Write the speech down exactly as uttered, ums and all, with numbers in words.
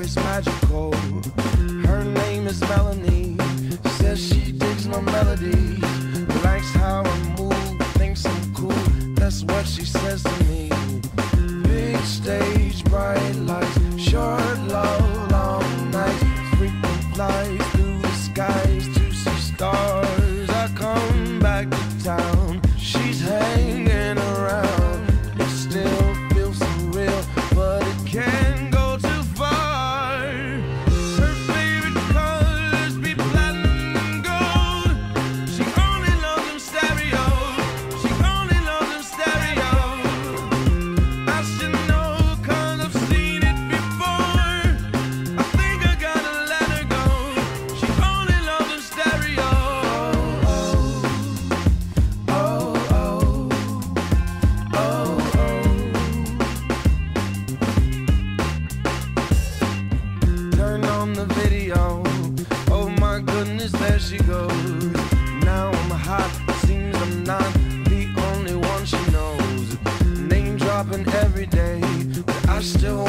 is magical. Her name is Melanie. Says she digs my melodies, likes how I move, thinks I'm cool. That's what she says to me. Big stage, bright lights, short love, long nights, frequent flights through the skies to see stars. I come back to town, she's hanging around. It still feels surreal, but it can't go too far. Her favorite colors be platinum and gold. She only loves them stereo. She only loves them stereo. I should know 'cause I've seen it before. I think I gotta let her go. She only loves them stereo. Oh, oh, oh, oh, oh. Turn on the video. Oh my goodness, there she goes. Now I'm hot, seems I'm not the only one she knows. Name dropping every day, but I still